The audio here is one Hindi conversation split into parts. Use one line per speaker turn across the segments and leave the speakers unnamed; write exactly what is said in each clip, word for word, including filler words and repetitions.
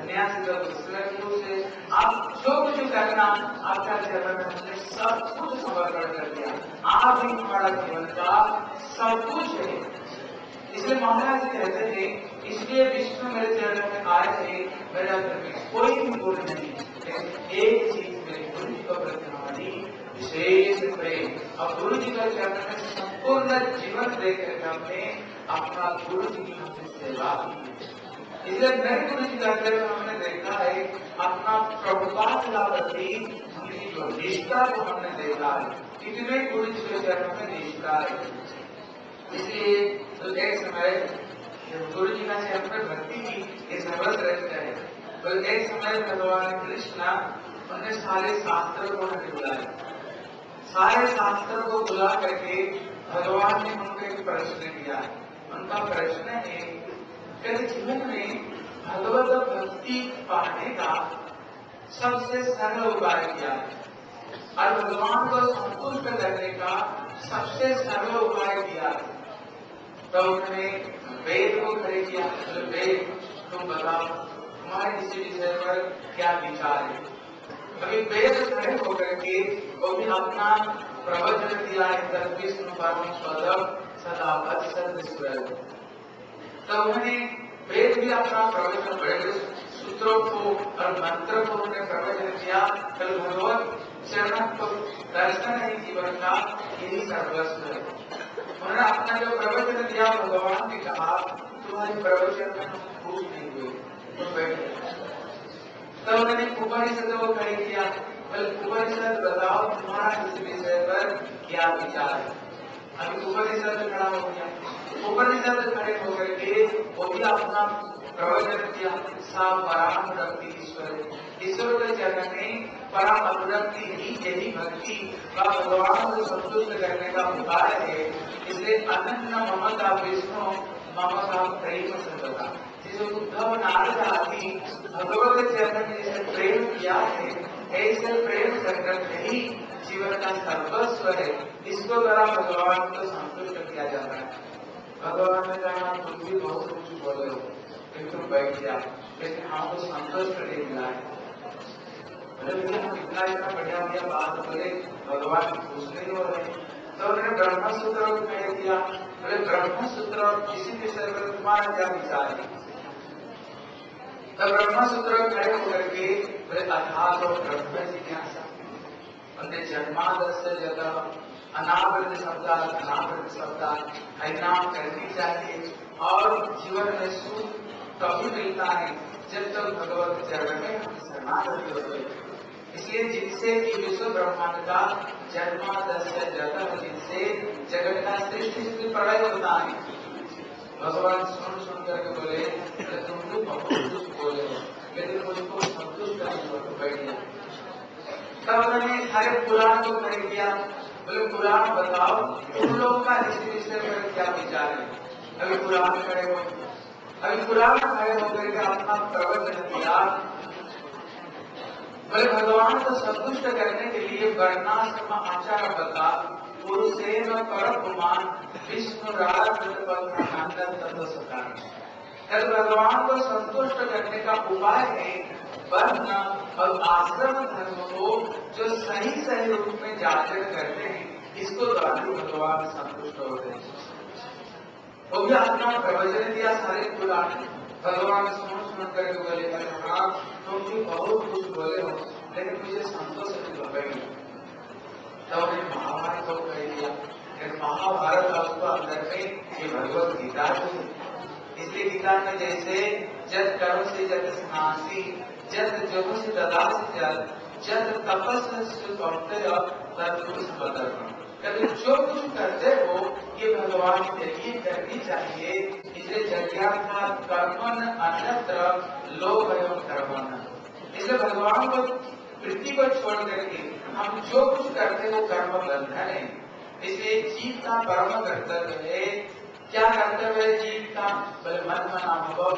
सन्यासी का दूसरा रूप से आप जो कुछ करना आपका चरण में हमने सब कुछ समर्पण कर दिया। आप ही हमारा जीवन का सब कुछ है। इसलिए महाराज कहते थे, इसलिए विष्णु मेरे चरण में आए थे, मेरे अंदर में कोई भी गुण नहीं, एक चीज मेरे गुरु जी को प्रति हमारी विशेष प्रेम। और गुरु जी का चरण में संपूर्ण जीवन देकर हमने अपना गुरु जी की हमने सेवा की। इसलिए नए गुरु जी का चरण हमने देखा है, अपना प्रभुपाद का प्रति उनकी जो निष्ठा को हमने देखा है, कितने गुरु जी के चरण में निष्ठा है। इसलिए तो एक समय गुरु जी का चरण में भक्ति की ये सर्वत रहता है। तो एक समय भगवान कृष्ण उन्हें सारे शास्त्रों को हमें बुलाया, सारे शास्त्रों को बुला करके भगवान ने उनको एक प्रश्न किया। उनका प्रश्न है कि जीवन में भगवत भक्ति पाने का सबसे सरल उपाय क्या है, और भगवान को संतुष्ट करने का सबसे सरल उपाय क्या है। तो उन्होंने वेद को खड़े किया, तो वेद तुम बताओ तुम्हारे इसी विषय पर क्या विचार है। अभी वेद खड़े होकर के वो भी अपना प्रवचन दिया है, तद विष्णु परम पदम सदा वत्सल स्वर। तो उन्होंने वेद भी अपना प्रवचन बड़े सूत्रों को और मंत्र को उन्होंने प्रवचन किया। कल भगवत चरण को दर्शन है जीवन का, यही सर्वस्व है। उन्होंने अपना जो प्रवचन दिया, भगवान ने कहा तुम्हारे प्रवचन में हम खुश नहीं हुए, तुम बैठे। तो उन्होंने उपनिषद को खड़े किया, उपनिषद बताओ तुम्हारा इस विषय पर क्या विचार है। अभी उपनिषद खड़ा हो गया, उपनिषद खड़े होकर के वो भी अपना प्रवचन किया। सा पराम भक्ति ईश्वर, ईश्वर के चरण में परम अनुरक्ति ही यही भक्ति का भगवान को संतुष्ट करने का उपाय है। इसलिए अनन्य ममता विष्णु ममता प्रेम संगता, जिसे उद्धव नारद आदि भगवत चरण में जिसे प्रेम किया है, ऐसे प्रेम संकट ही जीवन का सर्वस्व है। इसको द्वारा भगवान को संतुष्ट किया जाता है। भगवान ने कहा तुम भी बहुत कुछ बोले हो, लेकिन तुम बैठ गया, लेकिन हमको संतोष नहीं मिला है। हम इतना इतना बढ़िया बढ़िया बात बोले, भगवान खुश नहीं हो रहे। तो उन्होंने ब्रह्म सूत्र को कह दिया, बोले ब्रह्म सूत्र और किसी विषय पर तुम्हारा क्या विचार है। तब ब्रह्म सूत्र खड़े होकर के बोले अर्थात और ब्रह्म जिज्ञासा, उनने जन्मादस्य जगह अनावृत शब्द अनावृत शब्द हरिनाम करनी चाहिए। और जीवन में सुख तभी मिलता है जब तक तो भगवत चरण में हम शरणागत होते हैं। इसलिए जिनसे कि विश्व ब्रह्मांड का जन्मादस्य जगह, जिनसे जगत का सृष्टि स्थिति प्रलय होता है। भगवान सुन सुन करके बोले तुम भी बहुत कुछ बोले हो, लेकिन मुझको संतुष्ट नहीं हो, तो बैठ गया। तब उन्होंने हरे पुराण को खड़े किया, बोले पुराण बताओ तुम लोग का इस विषय पर क्या विचार है। अभी पुराण खड़े हो, अभी पुराण खड़े होकर के अपना प्रवचन किया। बोले भगवान को संतुष्ट करने के लिए वर्णाश्रम आचार बता पुरुषेन परपुमान विष्णु राज भगवान को संतुष्ट करने का उपाय है वर्ण और आश्रम धर्म को जो सही सही रूप में जागरण करते हैं, इसको द्वारा भगवान संतुष्ट होते हैं। वो भी अपना प्रवचन दिया सारे पुराण, भगवान सुन सुन करके बोले हाँ तुम भी बहुत कुछ बोले हो, लेकिन मुझे संतोष नहीं हो गई। तब उन्हें महाभारत को कह दिया, महाभारत आपको अंदर में ये भगवत गीता है। इसलिए गीता में जैसे जब कर्म से जब स्नासी जब जगह से ददा से जल जब तपस्या से कभी जो कुछ करते हो ये भगवान के लिए करनी चाहिए। इसलिए जज्ञात्मा कर्मन अन्यत्र लोभ एवं कर्मन, इसलिए भगवान को वृत्ति को छोड़ करके हम जो कुछ करते हैं वो कर्म बंधन है। इसलिए जीव का परम कर्तव्य है। क्या कर्तव्य है जीव का? बोले मन मना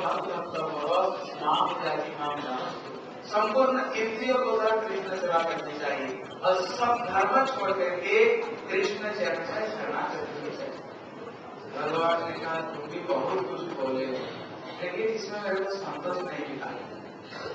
संपूर्ण इंद्रियों को कृष्ण सेवा करनी चाहिए और सब धर्म छोड़ करके कृष्ण चरण में शरणागत करनी चाहिए। भगवान ने कहा तुम भी बहुत कुछ बोले, लेकिन इसमें मेरे को संतोष नहीं मिला।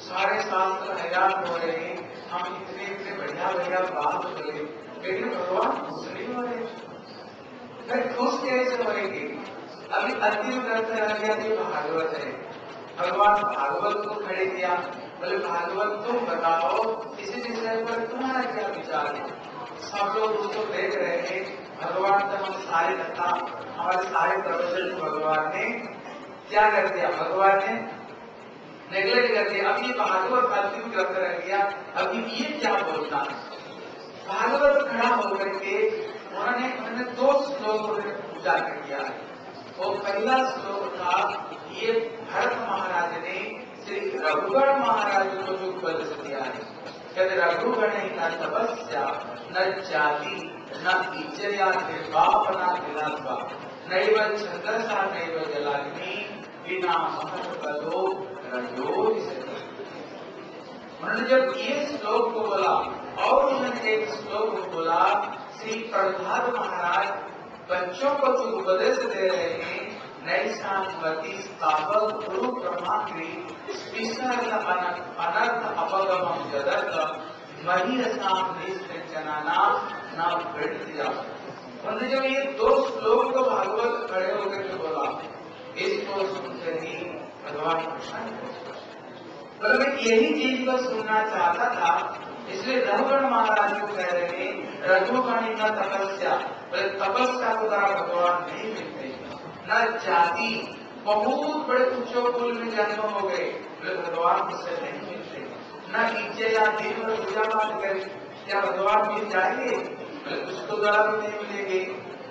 सारे शास्त्र हैरान हो रहे हैं, हम इतने इतने बढ़िया बढ़िया बात हो रहे, लेकिन भगवान खुश नहीं हो रहे। फिर खुश कैसे होंगे? अभी अंतिम ग्रंथ रह गया कि भागवत है, भगवान भागवत को खड़े किया, बोले भागवत तुम बताओ इसी विषय पर तुम्हारा क्या विचार है। सब लोग उसको देख रहे हैं, भगवान का हम सारे कथा हमारे सारे प्रवचन भगवान ने क्या कर दिया, भगवान ने नेग्लेक्ट कर दिया। अब ये भागवत अंतिम ग्रंथ रह गया, अभी ये क्या बोलना। भागवत खड़ा होकर के उन्होंने उन्होंने दो श्लोकों में पूजा कर दिया है। वो पहला श्लोक था, ये भरत महाराज ने श्री रघुगण महाराज को जो उपदेश दिया है, कहते रघुगण न तपस्या न जाति न इज्जया निर्वाप न विलासा नैव छंदसा नैव जलाग्नि बिना महत्वदो रजोनिषेधः। उन्होंने जब ये श्लोक को बोला और उन्होंने एक श्लोक बोला, श्री प्रहलाद महाराज बच्चों को जो उपदेश दे रहे हैं, नैषान्वती स्थापक गुरु ब्रह्माग्री विसर्ग अनर्थ अपगमम जगत महीरसाम निष्ठनाना न वृद्धिया। उन्होंने जब ये दो श्लोक को भागवत खड़े होकर के बोला, इसको सुनकर ही भगवान प्रसन्न। पर मैं यही चीज को सुनना चाहता था, इसलिए रघुगण महाराज को कह रहे हैं रघुगण का तपस्या, तपस्या को द्वारा भगवान नहीं मिलते, न जाति बहुत बड़े उच्च कुल में जन्म हो गए, भगवान उससे नहीं मिलते, न इज्जया दिन में पूजा पाठ करे, क्या भगवान मिल जाएंगे? उसको द्वारा भी नहीं मिलेंगे।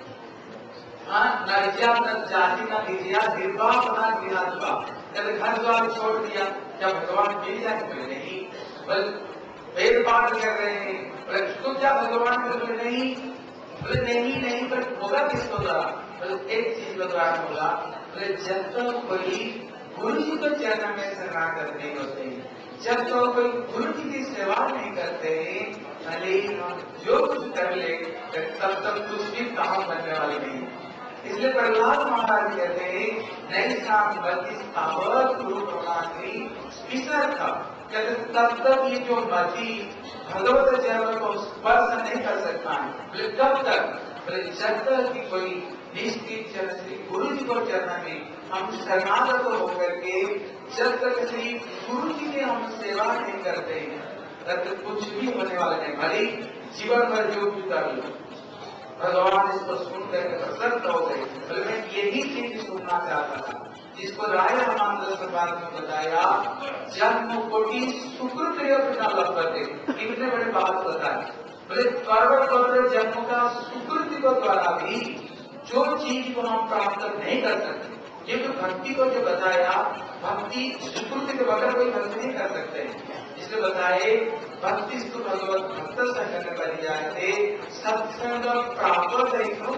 हाँ, न इज्जा न जाति न इज्जया निर्वाप न गृहत्वा, जब घर द्वार छोड़ दिया, क्या भगवान मिल जाएंगे? नहीं। बल वेद पाठ कर रहे हैं, बोले तो क्या भगवान बोले नहीं, बोले नहीं नहीं, पर होगा किसको द्वारा? बोले एक चीज को द्वारा होगा, बोले जब तो कोई गुरु जी को चरण में शरणागत नहीं होते, जब तो कोई गुरु जी की सेवा नहीं करते, भले हम जो कुछ कर ले तब तक कुछ भी काम बनने वाले नहीं। इसलिए प्रहलाद महाराज कहते हैं नैषाम वती स्थापक गुरु ब्रह्माग्री विसर्ग, कहते तब तक ये जो मति भगवत चरण को स्पर्श नहीं कर सकता है। बोले कब तक? बोले जब तक कि कोई निश्चित चरण श्री गुरु जी को चरण में हम शरणागत होकर के, जब तक श्री गुरु जी की हम सेवा नहीं करते तब तक कुछ भी होने वाला नहीं। भले जीवन भर जो भी कर लो, भगवान इसको सुनकर प्रसन्न हो गए। बोले मैं यही चीज सुनना चाहता था, जिसको राय हमारे सरकार ने बताया, जन्म कोटि सुकृत न लभते, कितने बड़े बात बताए। बोले पर्वत पत्र जन्म का सुकृति को द्वारा भी जो चीज को हम प्राप्त नहीं कर सकते, ये तो भक्ति को जो बताया, भक्ति सुकृति के बगैर कोई भक्ति नहीं कर सकते। इसलिए बताए भक्ति स्तु भगवत भक्त संग कर जाते सत्संग प्राप्त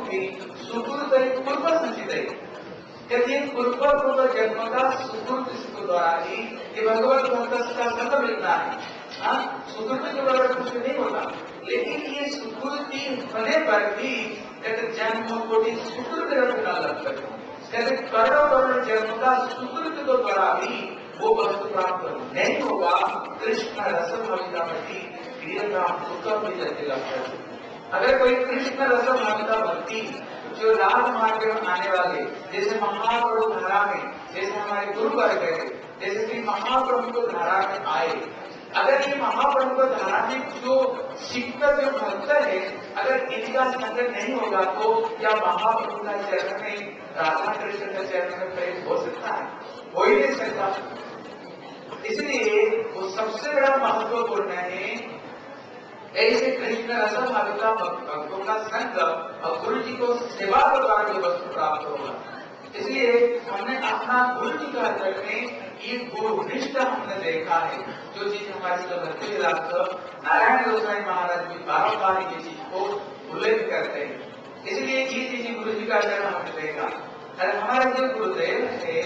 सुकृत पूर्व संचित, यदि पूर्व पूर्व जन्म का सुकृत इसको द्वारा ही ये भगवत भक्त का संग मिलता है। हाँ, सुकृति के द्वारा कुछ नहीं होता, लेकिन ये सुकृति होने पर भी कहते जन्म कोटि सुकृत न लगता, कहते करोड़ करोड़ जन्म का सुकृत को द्वारा भी वो वस्तु प्राप्त नहीं होगा। कृष्ण रसम भक्ति क्रिया भी जैसे लगता है। अगर कोई कृष्ण रसम भक्ता भक्ति जो राजमार्ग में आने वाले, जैसे महाप्रभु धारा में, जैसे हमारे गुरु वर्ग है, जैसे कि महाप्रभु को धारा में आए, अगर ये महाप्रभु को धारा में जो शिक्षक जो भक्त है, अगर इनका संकट नहीं होगा तो क्या महाप्रभु का चरण में, राधा कृष्ण का चरण में प्रेम हो सकता है? हो ही नहीं सकता। इसलिए वो सबसे बड़ा महत्वपूर्ण है ऐसे कृष्ण रसम भक्ता भक्तों का संग और गुरु जी को सेवा के द्वारा जो वस्तु प्राप्त होगा। इसलिए हमने अपना गुरु जी का चरण में ये गुरु निष्ठ हमने देखा है, जो चीज हमारे भक्ति नारायण गोसाई महाराज भी बार बार ये चीज को उल्लेख करते हैं। इसलिए ये चीज गुरु जी का चरण हमने देखा। और हमारे जो गुरुदेव है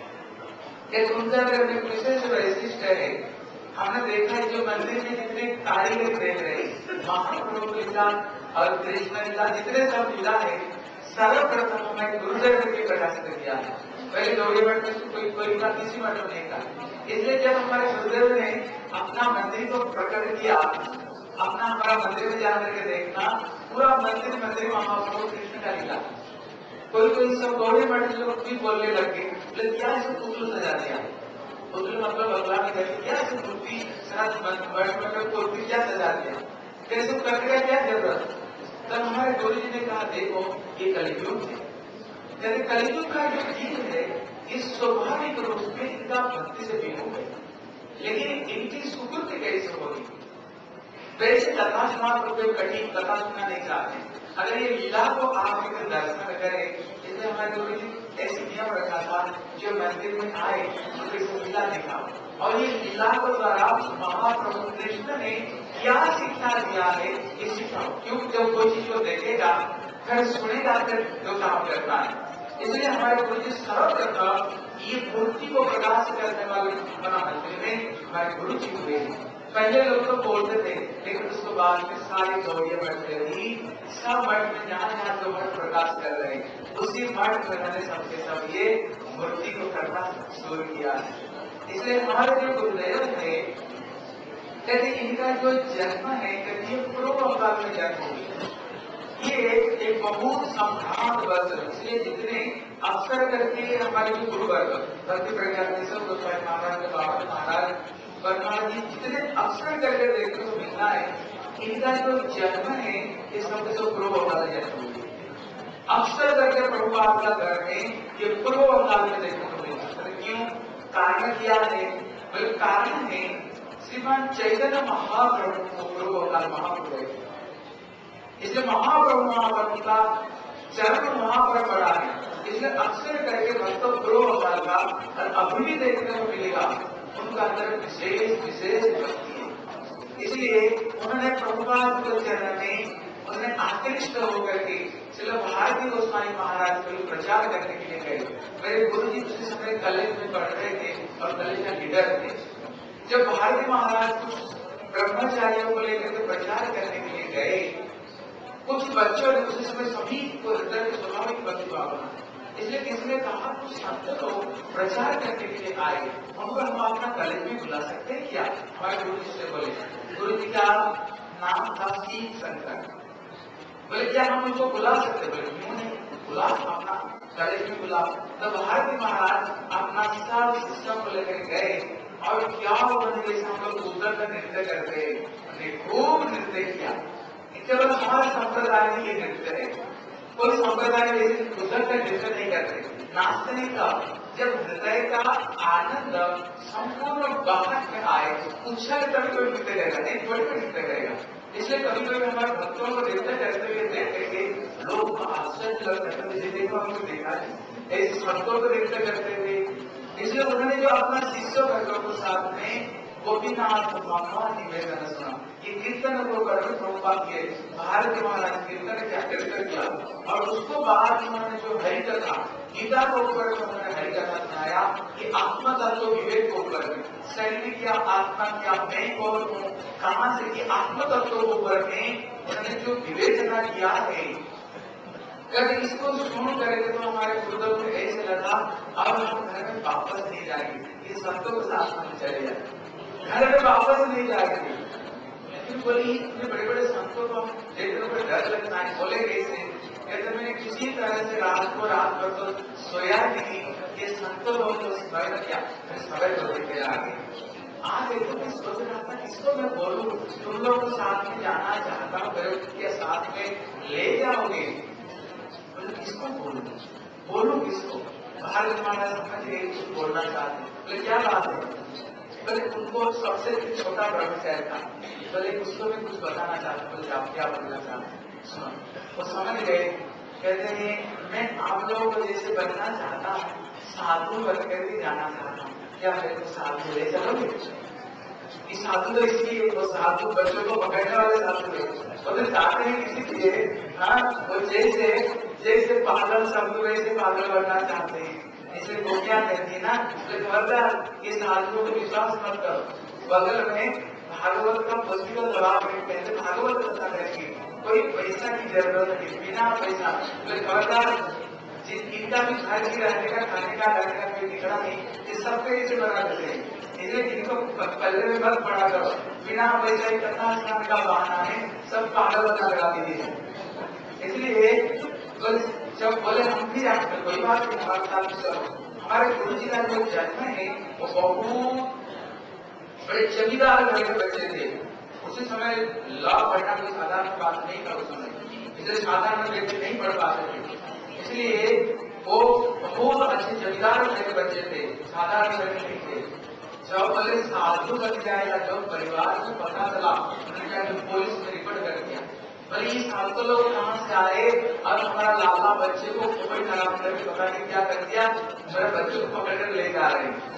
एक उनका अगर विशेष वैशिष्ट है, हमने देखा है जो मंदिर में जितने कारीगर देख रहे महाप्रभु लीला और कृष्ण लीला जितने सब लीला है, सर्वप्रथम हमें गुरुदेव ने प्रकाशित किया है। पहले गौरी मठ में कोई कोई का किसी मठ में नहीं था। इसलिए जब हमारे गुरुदेव ने अपना मंदिर को प्रकट किया, अपना हमारा मंदिर में जाकर के देखना, पूरा मंदिर मंदिर महाप्रभु कृष्ण का लीला। कोई कोई सब गौरी मठ के लोग भी बोलने लगे, बोले क्या इसे पुतल सजा दिया? पुतल मतलब भगवान ने कहते क्या इसे मूर्ति मतलब मूर्ति क्या सजा दिया? कैसे करने का क्या जरूरत? तब हमारे गुरु जी ने कहा देखो ये कलियुग है, कहते कलियुग का जो जीव है इस स्वाभाविक रूप में इनका भक्ति से विमुख है, लेकिन इनकी सुकृति कैसे होगी? वैसे कथा सुना तो कोई कठिन कथा सुनना नहीं चाहते। अगर ये लीला को आप एक दर्शन करें, इसलिए हमारे गुरु जी ऐसी नियम रखा था जो मंदिर में आए उनको इस लीला देखा, और ये लीला को द्वारा महाप्रभु कृष्ण ने क्या शिक्षा दिया है ये सिखाओ, क्योंकि जब कोई चीज को देखेगा फिर सुनेगा फिर जो काम करना है। इसलिए हमारे गुरु जी सर्व करता ये मूर्ति को प्रकाश करने वाले बना मंदिर में हमारे गुरु जी हुए। पहले लोग तो बोलते थे, लेकिन उसके बाद में सारी गौड़ियां बैठ गई, सब मठ में जहाँ जहाँ जो मठ प्रकाश कर रहे हैं उसी मठ में मैंने सबके सब ये मूर्ति को करना शुरू किया। इसलिए हमारे जो गुरुदेव थे कहते इनका जो जन्म है कहते पूर्व बंगाल में जन्म हुई, ये एक बहुत संभ्रांत वर्ष, इसलिए जितने अवसर करके हमारे जो गुरुवर्ग भक्ति प्रज्ञा गोस्वामी महाराज बाबा महाराज वर्मा जी जितने अवसर करके देखने को मिलता है, इनका जो जन्म है ये सब जो पूर्व बंगाल जन्म हुई। अवसर करके प्रभुपाद का घर में ये पूर्व बंगाल में देखने को मिलता है। क्यों? कारण क्या है? कारण है श्रीमान चैतन्य महाप्रभु को पूर्व बंगाल महाप्रभु है, इसलिए महाप्रभु महाप्रभु का जन्म वहां पर पड़ा है। इसलिए अक्सर करके भक्तों पूर्व बंगाल का और अभी भी देखने को मिलेगा उनका अंदर विशेष विशेष भक्ति है। इसलिए उन्होंने प्रभुपाद के चरण में उन्होंने आकृष्ट होकर के चलो भारती गोस्वामी महाराज को प्रचार करने के लिए गए। मेरे गुरु जी उसी समय कॉलेज में पढ़ रहे थे और कॉलेज का लीडर थे। जब भारती महाराज कुछ ब्रह्मचारियों को लेकर के प्रचार करने के लिए गए, कुछ बच्चों ने उसी समय सभी को हृदय के स्वाभाविक भक्ति भावना, इसलिए किसी ने कहा कुछ संत लोग प्रचार करने के लिए आए, उनको हम अपना कॉलेज में बुला सकते हैं क्या? हमारे गुरु जी से बोले, गुरु जी का नाम था सीख शंकर, बोले क्या हम उनको बुला सकते? बोले क्यों नहीं, बुला, अपना कॉलेज में बुला। तब भारती महाराज अपना सब शिष्यों को लेकर गए और क्या उन्होंने जैसे हम लोग उधर का नृत्य करते हैं, खूब नृत्य किया। केवल हमारे संप्रदाय में ये नृत्य है, कोई संप्रदाय में उधर का नृत्य नहीं करते, नाचते नहीं का। जब हृदय का आनंद संपूर्ण बाहर में आए, उच्छल कभी कोई नृत्य करेगा नहीं, थोड़ी कोई नृत्य करेगा। इसलिए कभी कभी हमारे भक्तों को नृत्य करते हुए देख करके लोग आश्चर्य लगते थे, देखो हमको देखा है ऐसे भक्तों को नृत्य करते हुए। इसलिए उन्होंने जो अपना शिष्य भक्तों के साथ में गोपीनाथ मामा निवेदन सुना, ये कीर्तन को कर प्रभुपाद के भारत महाराज कीर्तन क्या कीर्तन किया, और उसको बाद उन्होंने जो हरि कथा गीता को ऊपर उन्होंने हरि कथा सुनाया कि आत्मा तत्व विवेक को ऊपर में शरीर क्या आत्मा क्या मैं कौन हूँ कहाँ से, कि आत्म तत्व को ऊपर में उन्होंने जो विवेचना किया है। अगर इसको सुन करेंगे तो हमारे गुरुदेव को ऐसे लगा अब हम घर में वापस नहीं जाएंगे, ये संतों के साथ में चले जाए, घर में वापस नहीं जाएंगे। लेकिन बोली इतने बड़े बड़े संतों को देखने को डर लगता है, बोले कैसे? कहते मैंने किसी तरह से रात को रात भर तो सोया नहीं, ये संतों लोग तो समय क्या समय तो देखे आगे आज तो मैं सोच रहा था किसको मैं बोलूं, तुम लोग को साथ में जाना चाहता हूँ, मेरे साथ में ले जाओगे, बोले किसको बोलूं बोलूं किसको? बाहर जमाना समझ गए कुछ बोलना चाहते, बोले क्या बात है? बोले उनको सबसे छोटा ब्रह्मचारी था, बोले उसको भी कुछ बताना चाहते, बोले आप क्या बोलना चाहते? सुनो, वो समझ गए। कहते हैं मैं आप लोगों को जैसे बनना चाहता हूँ, साधु बनकर भी जाना चाहता हूँ, क्या मेरे को साधु ले चलोगे? कि साधु तो इसलिए वो साधु बच्चों को पकड़ने वाले साधु है, बोले चाहते हैं किसी लिए, हाँ वो जैसे जैसे पागल सब वैसे पागल बनना चाहते हैं। इसलिए वो क्या कहती है ना, खबरदार ये साधुओं को विश्वास मत करो। बगल में भागवत का पुस्तक जवाब में पहले भागवत कथा करेंगे, कोई पैसा की जरूरत नहीं, बिना पैसा। खबरदार जिन इनका भी घर की रहने का, खाने का, रहने का कोई ठिकाना नहीं, ये सब पे इसे बना देते हैं। इसलिए इनको पल्ले में मत पड़ा करो, बिना पैसा इकट्ठा स्नान का बहाना है सब पागल बना लगा दीजिए। इसलिए तो जब बोले हम भी आपको कोई बात नहीं, हमारे साथ चलो। हमारे गुरु जी का जो जन्म है वो बहुत बड़े जमींदार घर के बच्चे थे। उसी समय लॉ पढ़ना कोई साधारण बात नहीं था उस समय, इसलिए साधारण व्यक्ति नहीं पढ़ पाते थे। इसलिए वो बहुत अच्छे जमींदार घर के बच्चे थे, साधारण घर नहीं थे। जब बोले साधु बन जाएगा, जब परिवार को पता चला, उन्होंने क्या कि पुलिस में रिपोर्ट कर दिया। बोले ये साधु लोग कहाँ से आए, अब हमारा लाला बच्चे को कोई खराब करके पता नहीं क्या कर दिया, मेरे बच्चे को पकड़ कर ले जा रहे हैं।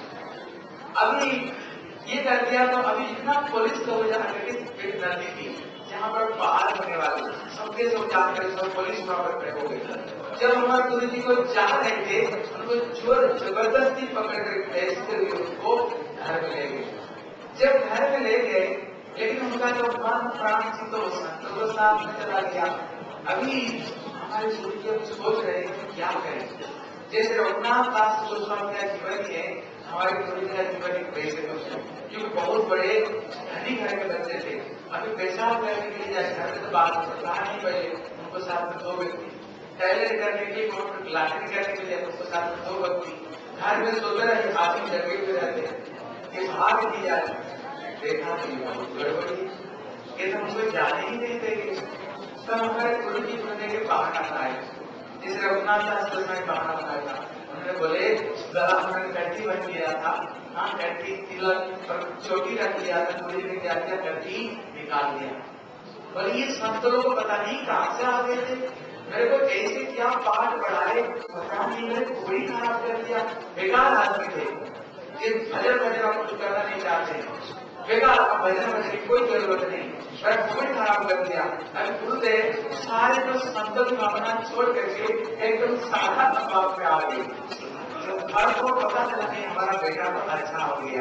अभी ये कर दिया तो अभी इतना पुलिस लोग जहाँ नदी थी जहाँ पर बाहर होने वाले सबके सब जाकर सब पुलिस वहां पर खड़े हो गए। जब हमारे गुरु जी को जा रहे थे उनको जोर जबरदस्ती पकड़ कर भेजते हुए उनको घर में ले गए। जब घर में ले गए लेकिन उनका जो मन प्राण थी तो वो साथ में चला गया। अभी हमारे गुरु जी सोच रहे हैं क्या करें। जैसे रघुनाथ दास गोस्वामी का जीवन है, हमारे गुरु जी का जीवन एक वैसे तो क्योंकि बहुत बड़े धनी घर के बच्चे थे। अभी पेशाब करने के लिए जाए घर में तो बात कहा नहीं, पहले उनको साथ में दो व्यक्ति, टैलेंट करने के लिए लाटरी करने के लिए उसके साथ में दो व्यक्ति, घर में सोते रहे आदमी जगे हुए रहते ये भाग दी जाए। देखा नहीं बहुत गड़बड़ी, ये तो मुझे जाने ही नहीं देंगे। तब हमारे गुरु जी बनने के बहाना बनाए, जिसे रघुनाथ दास गोस्वामी बहाना बनाया था। उन्होंने बोले गला उन्होंने कट्टी बन लिया था, हाँ कट्टी तिलक पर चोटी रख लिया था, गुरु जी ने क्या किया कट्टी निकाल दिया। बोले ये संतों को पता नहीं कहाँ से आ गए थे, मेरे को ऐसे क्या पाठ बढ़ाए पता नहीं, मेरे कोई खराब कर दिया। बेकार आदमी थे, ये भजन भजन आप कुछ करना नहीं चाहते, बेकार भजन भजन की कोई जरूरत नहीं, पर कोई खराब कर दिया। अभी गुरुदेव सारे जो संतों की भावना छोड़ करके एकदम साधा स्वभाव में आ गई। हर को पता चला नहीं हमारा बेटा तो अच्छा हो गया।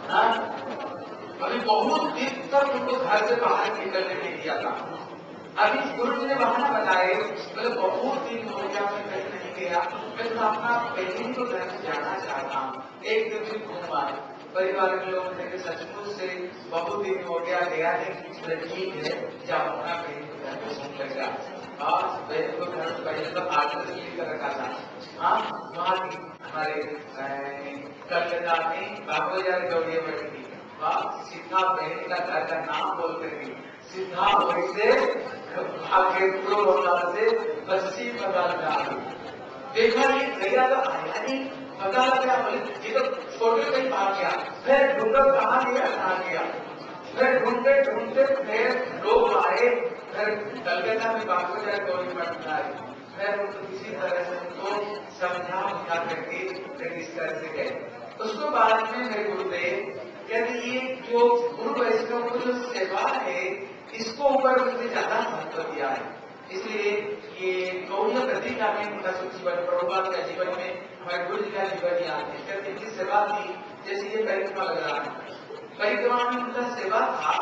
अभी बहुत दिन तक उनको घर से बाहर निकलने नहीं दिया था। अभी गुरु जी ने बहाना बताए, बोले बहुत दिन हो गया मैं कहीं नहीं गया, मैं तो अपना पहले ही तो घर से जाना चाहता हूँ, एक दिन भी घूम आए। परिवार के लोग थे सचमुच से बहुत दिन हो गया गया नहीं, ठीक है जाओ अपना कहीं तो घर में घूम लग जा। और पहले तो घर पहले तो आदत कर रखा था। हाँ वहाँ की हमारे कलकत्ता में बाबूजान गौड़िया बैठी थी, सीधा बहन का घर का नाम बोल करके सीधा वही से भाग्य से बस्ती बदल रहा। देखा ये गया तो आया नहीं, पता लगा बोले ये तो छोटे कहीं भाग गया, फिर ढूंढकर कहाँ गया कहाँ गया, फिर ढूंढते ढूंढते फिर लोग आए, फिर कलकत्ता में बाबूजान गौड़ी मठ आए, फिर उनको किसी तरह से उनको समझा बुझा करके फिर इस तरह से गए। उसको बाद में मेरे गुरुदेव कहते ये जो गुरु वैष्णव को जो सेवा है इसको ऊपर उन्होंने ज्यादा महत्व दिया है। इसलिए ये गौड़ीय प्रतीका में उनका जीवन, प्रभुपाद का जीवन में हमारे गुरु जी का जीवन ही आते हैं। इनकी सेवा थी, जैसे ये परिक्रमा लग रहा है, परिक्रमा में उनका सेवा था।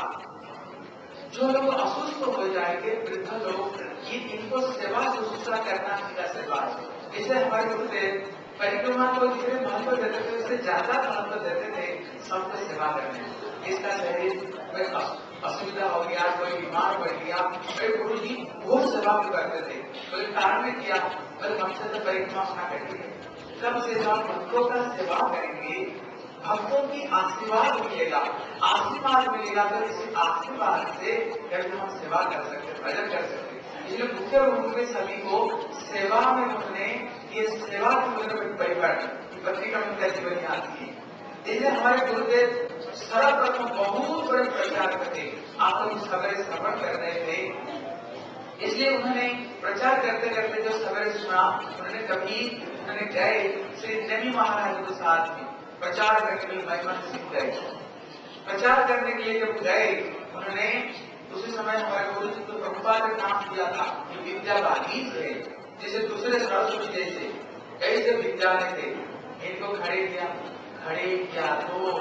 जो लोग असुस्थ हो जाएंगे वृद्ध लोग, ये इनको सेवा शुश्रूषा करना इनका सेवा है। इसे हमारे गुरुदेव परिक्रमा को जितने महत्व देते थे उससे ज्यादा महत्व देते थे सबको सेवा करने। इसका शरीर में असुविधा हो गया, कोई बीमार पड़ गया, मेरे गुरु जी वो सेवा भी करते थे। कोई कारण में किया बल हमसे तो परिक्रमा अपना करेंगे, सब सेवा भक्तों का सेवा करेंगे, भक्तों की आशीर्वाद मिलेगा, आशीर्वाद मिलेगा तो इसी आशीर्वाद से कभी हम सेवा कर सकते, भजन कर सकते। इसलिए मुख्य रूप में सभी को सेवा में उन्होंने ये सेवा की परिवर्तन पत्रिका में उनका जीवन आती है। इसलिए हमारे गुरुदेव सर्वप्रथम बहुत बड़े प्रचार करते, आप लोग सवेरे श्रवण कर रहे थे, इसलिए उन्होंने प्रचार करते करते जो सवेरे सुना, उन्होंने कभी उन्होंने गए श्री नवी महाराज के साथ में प्रचार करने के लिए महिमा सिंह गए। प्रचार करने के लिए जब गए उन्होंने उसी समय हमारे गुरु जी को प्रभुपाद ने नाम दिया था कि विद्यावादी है, जैसे दूसरे सरस्वती जैसे ऐसे विद्यालय थे। इनको खड़े किया, खड़े किया तो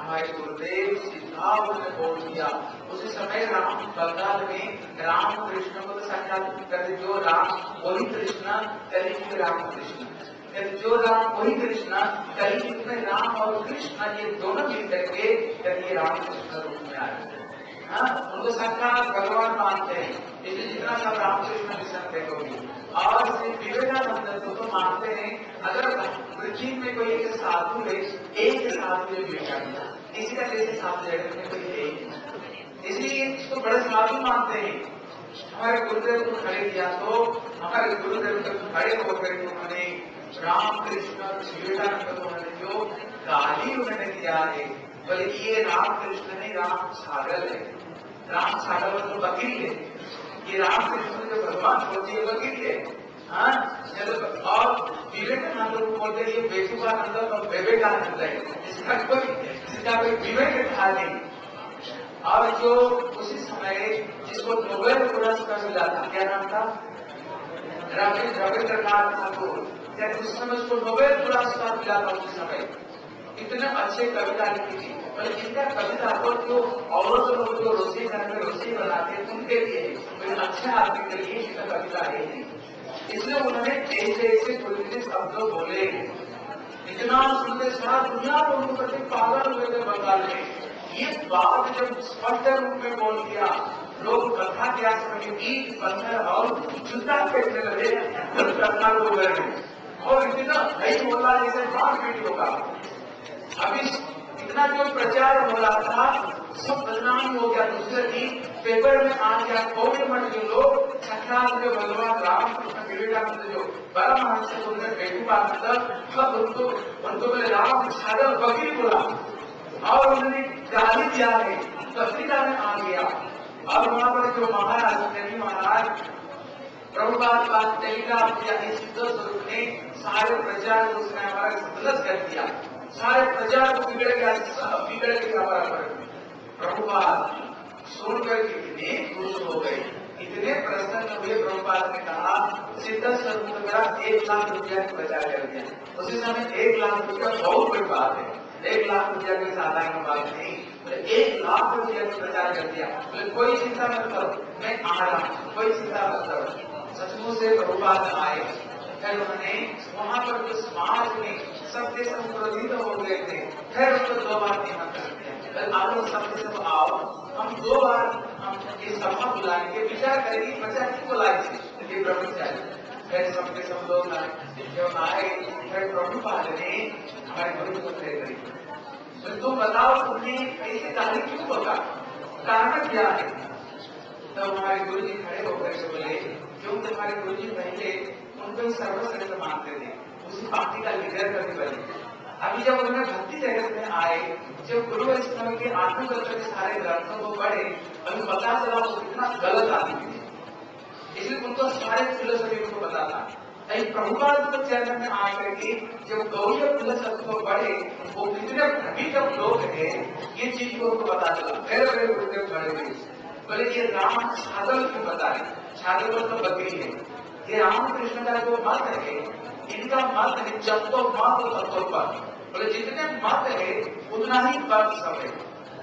हमारे गुरुदेव सीधा उन्होंने बोल दिया। उसी समय राम बंगाल में राम कृष्ण को तो साक्षात करते, जो राम वही कृष्ण, कलयुग राम कृष्ण, जो राम वही कृष्ण, कलयुग में राम और कृष्ण ये दोनों मिल करके ये राम कृष्ण रूप में आए। हाँ, उनको साक्षात भगवान मानते हैं, इसलिए जितना सब रामकृष्ण मिशन देखोगे। और श्री विवेकानंद को तो मानते हैं, अगर पृथ्वी में कोई एक साधु है, एक साधु है विवेकानंद, किसी का जैसे साधु जगत में कोई है, इसलिए इसको बड़े साधु मानते हैं। हमारे गुरुदेव को खड़े किया तो हमारे गुरुदेव को खड़े होकर उन्होंने राम कृष्ण विवेकानंद को उन्होंने जो गाली उन्होंने दिया है, बोले ये राम कृष्ण नहीं, राम सागर है। राम सागर तो वकील है, ये राम कृष्ण जो भगवान होती है वकील है। हाँ, और विवेकानंद को बोलते ये बेवकूफानंद और विवेकानंद है, इसका कोई इसका कोई विवेक था नहीं। और जो उसी समय जिसको नोबेल पुरस्कार मिला था, क्या नाम था, रविंद्रनाथ ठाकुर, उस समय उसको नोबेल पुरस्कार मिला था। उस समय इतने अच्छे कविता लिखी थी, पर इनका कविता को जो औरत लोग जो रोटी घर में रोटी बनाते हैं उनके लिए, कोई अच्छे आदमी के लिए इसका कविता है नहीं। इसलिए उन्होंने ऐसे ऐसे कुछ शब्द बोले, इतना सुनते सारा दुनिया को उनको प्रति पागल हुए थे बंगाल में। ये बात जब स्पष्ट रूप में बोल दिया, लोग कथा व्यास में ईट पत्थर और जूता फेंकने लगे कथा को गए, और इतना नहीं बोला जैसे मार पीट होगा। अभी इतना जो प्रचार हो रहा था सब बदनामी हो गया, दूसरे दिन पेपर में आ गया। कोविड में जो लोग साक्षात जो भगवान राम कृष्ण विवेकानंद जो परमहंस से उनके बेवकूफानंद, सब उनको उनको बोले राम सागर वकील बोला और उन्होंने गाली दिया है, पत्रिका में आ गया। और वहां पर जो महाराज देवी महाराज प्रभुपाद बात टेलीग्राफ किया, इस स्वरूप ने सारे प्रचार को उसने हमारा सफल कर दिया, सारे प्रचार को बिगड़ गया, सब बिगड़ गया हमारा पर। प्रभुपाद सुनकर कितने खुश हो गए, इतने प्रसन्न हुए। प्रभुपाद ने कहा सिद्ध स्वरूप मेरा एक लाख रुपया प्रचार कर दिया। उसी समय एक लाख रुपया बहुत बड़ी बात है, एक लाख रुपया कोई साधारण बात नहीं, एक लाख रुपया प्रचार कर दिया। कोई चिंता मत करो, मैं आ रहा हूँ, कोई चिंता मत करो। सचमुच से प्रभुपाद आए, फिर उन्होंने वहां पर जो समाज में सबके सब क्रोधित हो गए थे, फिर उनको दो बार निमंत्रण दिया, आप सबके सब आओ, हम दो बार हम इस सभा बुलाएंगे, विचार करेंगे बच्चा क्यों बुलाएंगे, ये ब्रह्मचारी। फिर सबके सब लोग जब आए, फिर प्रभुपाद ने हमारे गुरु को तय करी, तो तुम बताओ तुमने ऐसी कहानी क्यों बता, कारण क्या है। तो हमारे गुरु जी खड़े होकर के बोले, क्योंकि हमारे गुरु जी पहले उनको सर्वश्रेष्ठ मानते थे, उसी पार्टी का लीडर करने वाले। अभी जब उन्होंने भक्ति जगत में आए, जब गुरु वैष्णव के आत्मतत्व के सारे ग्रंथों को पढ़े, अभी पता चला वो कितना गलत आदमी थे, इसलिए उनको सारे फिलोसफी को पता था। प्रभुपाद को चरण में आकर के जब गौरी फिलोसफी को पढ़े, वो कितने भ्रमित लोग हैं, ये चीज को उनको पता चला। मेरे बड़े गुरुदेव खड़े हुए बोले ये राम साधल क्यों बताए, साधल तो बकरी है, ये रामकृष्ण का जो मत है इनका मत है जब तो मत हो तब तो पर, बोले जितने मत है उतना ही पर सब है,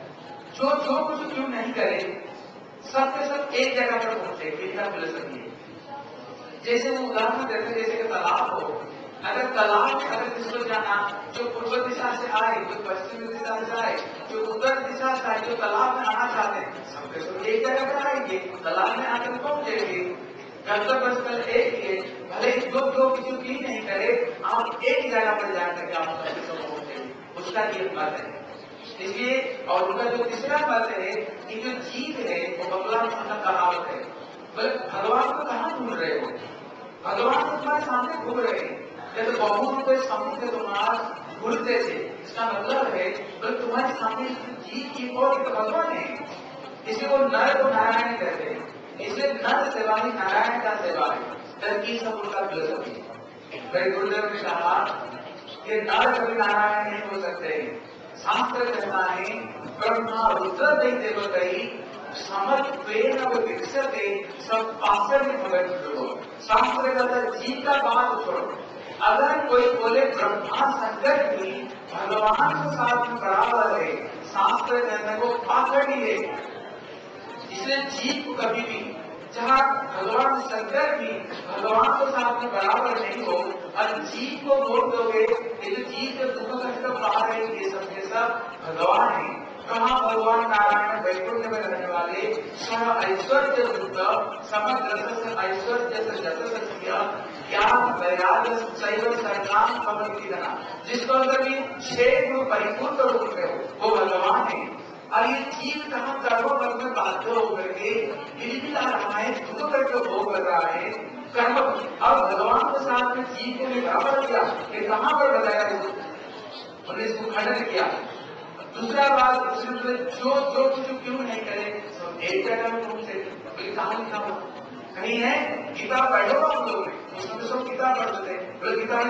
जो जो कुछ क्यों नहीं करे सब के सब एक जगह पर पहुंचे, इनका फिलोसफी है। जैसे वो उदाहरण देते, जैसे कि तालाब हो, अगर तालाब में अगर किसको जाना, जो पूर्व दिशा से आए, जो पश्चिमी दिशा से आए, जो उत्तर दिशा से आए, जो तालाब में आना चाहते हैं, सबके सब एक जगह पर आएंगे, तालाब में आकर पहुंचेंगे। गंतव्य स्थल एक ही है, भले दो दो किसी की नहीं करे, आप एक जगह पर जाकर के आप सबके सब पहुंचेंगे, उसका ये मत है। इसलिए और उनका जो तीसरा मत है कि जो जीव है वो भगवान का कहावत है, बोले भगवान को कहाँ ढूंढ रहे हो, भगवान तो तुम्हारे सामने घूम रहे हैं, जैसे बहुत रुपये समुद्र तुम्हारा घूमते थे, इसका मतलब है बोले तुम्हारे सामने जीव की और भगवान है। इसे वो नर को नारायण कहते हैं, इसलिए नर सेवा ही नारायण का सेवा है, तभी सब उनका फिलोसफी। मेरे गुरुदेव ने कहा कि नर कभी नारायण नहीं हो सकते, शास्त्र कहता है ब्रह्मा रुद्र नहीं देव कही समर्पेण विकसते सब पात्र में हो। शास्त्र कहता है जीव का बात छोड़ो, अगर कोई बोले ब्रह्मा शंकर भी भगवान के साथ में बराबर है, शास्त्र कहने को पाखंडी है। इसलिए जीव को कभी भी, जहाँ भगवान शंकर भी भगवान के साथ में बराबर नहीं हो और जीव को बोल दोगे ये जो जीव के दुख कष्ट पा रहे हैं ये सब के सब भगवान है। कहाँ भगवान नारायण वैकुंठ में रहने वाले सह ऐश्वर्य बुद्ध समग्र ऐश्वर्य से जस ज्ञान वैराग्य शैव सरनाम कमल की गणा, जिसको अंदर भी छह गुण परिपूर्ण रूप में हो वो भगवान है। और ये जीव कहाँ कर्मों कर्म में बाध्य होकर के गिरगिला रहा है, दुख करके भोग कर रहा है कर्म। और भगवान के साथ में जीव को भी बराबर किया, ये कहाँ पर बताया उन्होंने इसको खंडन किया। दूसरा बात उसने जो जो कुछ क्यों नहीं करे सब एक जगह में रूप से कहा लिखा हो कहीं है, गीता पढ़ो आप लोग उसमें तो सब किताब पढ़ते थे, बोले गीता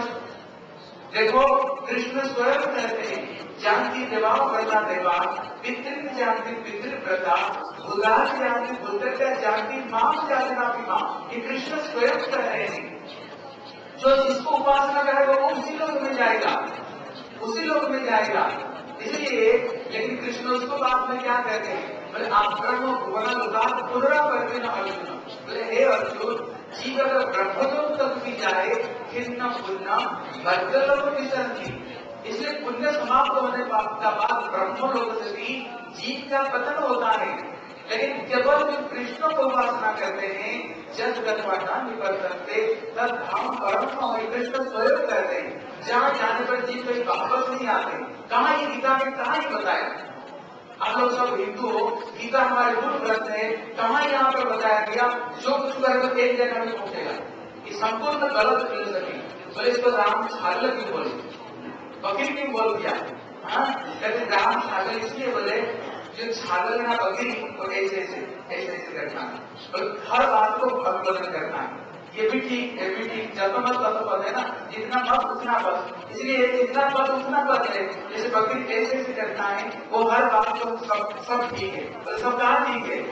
देखो कृष्ण स्वयं कहते हैं जानती देवा प्रथा देवा पितृ जानती पितृ प्रथा बुधा जानती बुद्ध जानती मां जानना भी मां, ये कृष्ण स्वयं कह रहे हैं। जो जिसको उपासना करेगा वो उसी लोक में जाएगा, उसी लोक में जाएगा। इसलिए लेकिन कृष्ण उसको बाद में क्या कहते हैं, बोले आप ब्रह्म भुवन लोकात् पुनरावर्ति न अर्जुन, बोले हे अर्जुन जीव अगर ब्रह्मलोक तक भी जाए फिर न पुण्य वर्गलोक भी संधि। इसलिए पुण्य समाप्त होने का बाद ब्रह्मलोक से भी जीव का पतन होता है। लेकिन केवल जो कृष्ण को उपासना करते हैं जब गतवाटा निवर्तन्ते तद धाम परम हो, कृष्ण स्वयं कहते हैं जहाँ जाने पर जीव कहीं वापस नहीं आते। कहाँ ये गीता में कहाँ ही बताया, आप लोग सब हिंदू हो, गीता हमारे मूल ग्रंथ है, कहाँ यहाँ पर बताया गया जो कुछ करे तो एक जगह में पहुंचेगा। ये संपूर्ण गलत फिलोसफी। बोले इसको राम छागल क्यों बोले, बकरी क्यों बोल दिया? हाँ कहते राम छागल इसलिए बोले जो छागल ना बकरी तो ऐसे ऐसे ऐसे ऐसे करना है, हर बात को भगवत करना है। ये भी ठीक, ये भी ठीक, जब मत तब पद है ना, जितना मत उतना पद, इसलिए जितना पद उतना पद है। जैसे बकरी कैसे ऐसे करना है वो हर बात को सब सब ठीक है, तो सब कहा ठीक है।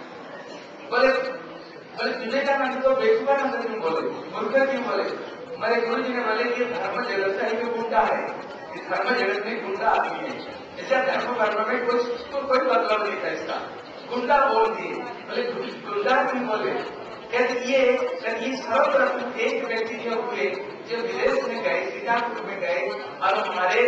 बोले बोले तुझे क्या मैं तो बेवकूफा ना क्यों बोले, मूर्ख क्यों बोले? मेरे गुरु जी ने बोले कि धर्म जगत का एक गुंडा है, इस धर्म जगत में गुंडा आदमी है, इसका धर्म कर्म में कुछ तो कोई मतलब नहीं था, इसका गुंडा बोल दिए। बोले गुंडा क्यों बोले? कहते ये ये सर्वप्रथम एक व्यक्ति जो हुए जो विदेश में गए, सिंगापुर में गए और हमारे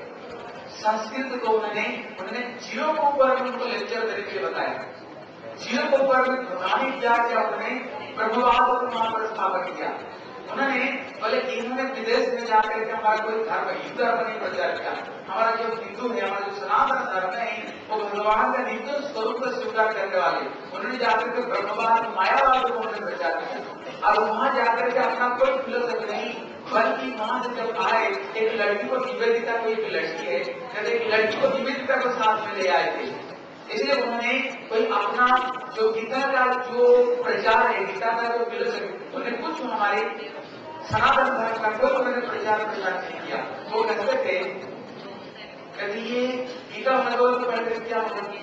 संस्कृत को उन्होंने उन्होंने जीरो को ऊपर उनको लेक्चर देने के लिए बताया। जीरो को ऊपर में प्रधानी किया क्या उन्होंने प्रभुवाद को वहां पर स्थापन किया। उन्होंने बोले इन्होंने विदेश में जाकर के हमारा कोई धर्म हिंदू धर्म नहीं प्रचार किया। हमारा जो हिंदू है, हमारा जो सनातन धर्म है वो भगवान का नित्य स्वरूप का स्वीकार करने वाले, उन्होंने जाकर के ब्रह्मवाद मायावाद को उन्होंने प्रचार किया। और वहां जाकर के अपना कोई फिलोसफी नहीं, बल्कि वहां से जब आए एक लड़की को निवेदिता को, एक लड़की है कहते एक लड़की को निवेदिता को साथ में ले आए थे। इसलिए उन्होंने कोई अपना जो गीता का जो प्रचार है, गीता का जो फिलोसफी, उन्होंने कुछ हमारे सनातन धर्म का कोई उन्होंने प्रचार प्रचार नहीं किया। वो कहते थे कहते ये गीता मतलब पढ़ने से क्या होगा,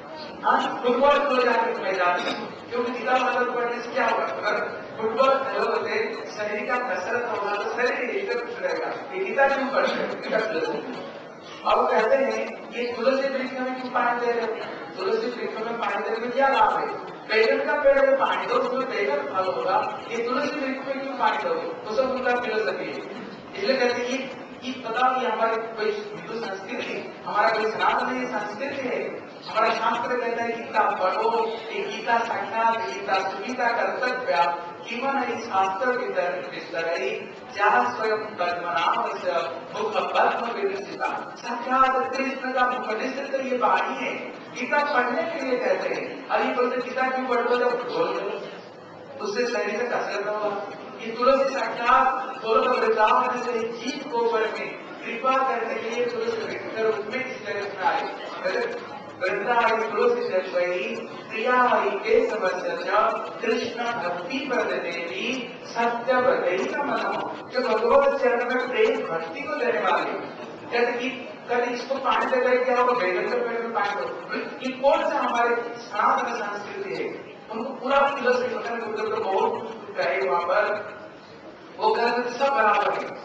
हाँ फुटबॉल खेलो जाकर मैदान में, क्योंकि गीता मतलब पढ़ने से क्या होगा, अगर फुटबॉल खेलोगे शरीर का कसरत होगा तो शरीर एकदम खुश रहेगा। ये गीता क्यों पढ़ते? और वो कहते हैं ये तुलसी वृक्ष में क्यों पानी दे रहे हो, तुलसी वृक्ष में पानी देने में क्या लाभ है? बैगन का पेड़ में पानी दो, उसमें बैगन फल होगा, ये तुलसी वृक्ष में क्यों पानी दोगे? तो सब उनका फिलोसफी है। इसलिए कहते हैं कि पता कि हमारे कोई हिंदू संस्कृति, हमारा कोई सनातन संस्कृति है, हमारा शास्त्र कहता है गीता पढ़ो, ये गीता साक्षात गीता सुगीता कर्तव्य जीवन है शास्त्र विस्तर जहाँ स्वयं पद्मनाभ मुख पद्म विकसिता, साक्षात कृष्ण का मुख निश्चित ये वाणी है। गीता पढ़ने के लिए कहते हैं, और ये बोलते गीता क्यों पढ़ो, जब बोल उससे शरीर से कसरत होगा। ये तुलसी साक्षात तुलसी वृंदावन से जीव को ऊपर में कृपा करने के लिए तुलसी रूप में इस तरह से आए वृंदाई तुलसी जलवई प्रिया के समस्या कृष्ण भक्ति पर देवी सत्य बदई का मनो, जो भगवत चरण में प्रेम भक्ति को देने वाले। जैसे कि कभी इसको पानी देकर क्या होगा, बैगन के पेड़ में पानी दो, ये कौन सा हमारे सनातन संस्कृति है, उनको पूरा फिलोसफी पता है। बहुत गए वहां पर वो कहते सब बराबर है,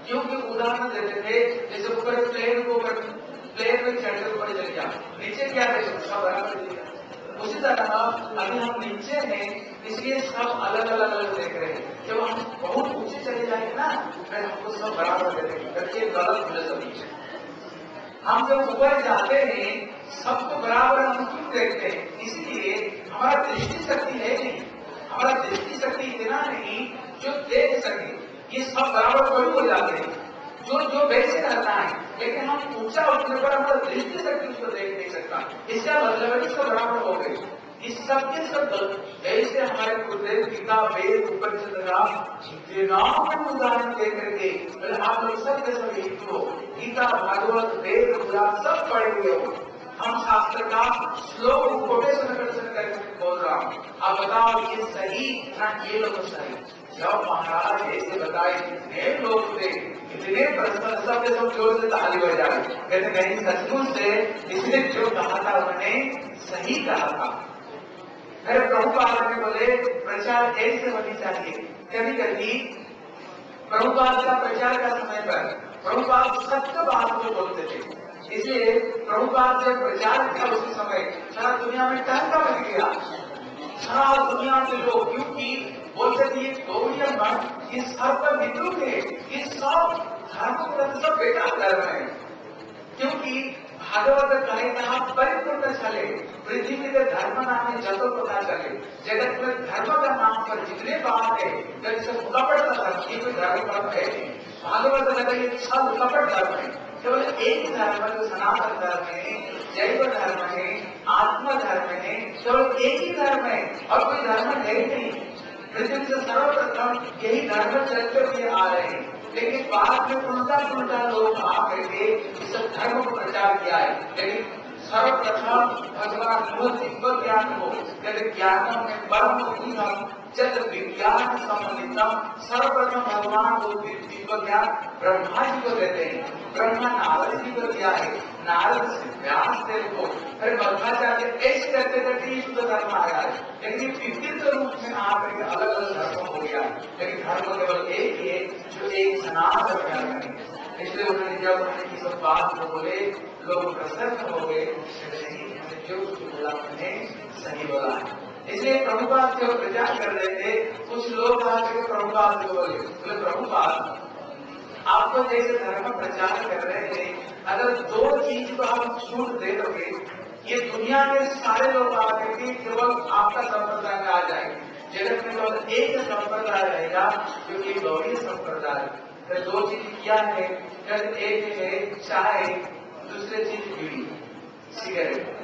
क्योंकि उदाहरण देते थे, जैसे ऊपर प्लेन को प्लेन में चढ़कर ऊपर चले जाओ, नीचे क्या देखें, सब बराबर दिखेगा। उसी तरह अभी हम नीचे हैं, इसलिए सब अलग अलग अलग देख रहे हैं। जब हम बहुत ऊंचे चले जाएंगे ना, फिर हमको सब बराबर देखेंगे, ये गलत फिलोसफी है। हम जब ऊपर जाते हैं, सबको बराबर हम क्यों देखते हैं? इसलिए हमारा दृष्टि शक्ति है नहीं, हमारा दृष्टि शक्ति इतना नहीं जो देख सके। ये सब बराबर थोड़ी हो जाते हैं, जो जो वैसे रहता है, लेकिन हम ऊंचा उठने पर हमारा दृष्टि शक्ति उसको देख नहीं सकता। इसका मतलब है इसको बराबर हो गई। इस सबके सब जैसे हमारे गुरुदेव गीता वेद उपनिषद का उदाहरण दे करके, आप लोग सब के सब हिंदू हो, गीता भागवत वेद पुराण सब पढ़े हुए हो, हम शास्त्र का श्लोक कोटेशन करके बोल रहा हूँ। आप बताओ ये सही ना ये लोग सही? जब महाराज ऐसे बताए, कितने लोग थे, इतने प्रश्न, सब सब जोर से ताली बजाए, कहते कहीं सचमुच से इसने जो कहा था उन्होंने सही कहा था। मेरे प्रभुपाद ने बोले प्रचार ऐसे होनी चाहिए। कभी कभी प्रभुपाद का प्रचार का समय पर प्रभुपाद सत्य बात को बोलते थे, इसलिए प्रभुपाद जब प्रचार किया उसी समय सारा दुनिया में टंका बन गया, सारा दुनिया के लोग, क्योंकि बोलते थे ये गौड़िया मठ इस सब पर विद्रुप है, इस सब धर्म को सब बेकार धर्म है। क्योंकि भागवत कहे कहा परिपूर्ण चले, पृथ्वी के धर्म नाम जतो पता चले, जगत में धर्म का नाम पर जितने बात है, जैसे कपट का धर्म, ये कोई धर्म धर्म है। भागवत कहते ये सब कपट धर्म है। केवल एक धर्म जो सनातन धर्म है, जैव धर्म है, आत्मा धर्म है, केवल एक ही धर्म है और कोई धर्म है नहीं। पृथ्वी से सर्वप्रथम यही धर्म चलते हुए आ रहे हैं, लेकिन बाद में उल्टा उल्टा लोग आ करके इस धर्म को प्रचार किया है। लेकिन सर्वप्रथम भगवान खुद दिव्य ज्ञान हो, यदि ज्ञान में परम जब विज्ञान संबंधितम, सर्वप्रथम भगवान को दिव्य ज्ञान ब्रह्मा जी को देते हैं। ब्रह्मा नारद जी को दिया है, नारद से व्यास देव को, फिर मध्वाचार्य ऐसे करते करते शुद्ध धर्म आया है। लेकिन विविध रूप में आकर के अलग अलग धर्म हो गया है, लेकिन धर्म केवल एक ही है जो एक सनातन धर्म है। इसलिए उन्होंने जब उन्होंने इस बात को बोले, लोग प्रसन्न हो गए, जो बोला उन्होंने सही बोला है। इसलिए प्रभुपाद जब प्रचार कर रहे थे, कुछ लोग आकर प्रभुपाद को बोले, बोले प्रभुपाद आपको जैसे धर्म प्रचार कर रहे थे, अगर दो चीज को आप छूट दे दोगे, ये दुनिया के सारे लोग आकर के केवल आपका संप्रदाय में आ जाएंगे। जगत में केवल एक संप्रदाय रहेगा जो कि गौड़ी संप्रदाय। तो दो चीज क्या है? एक है चाय, दूसरी चीज बीड़ी सिगरेट।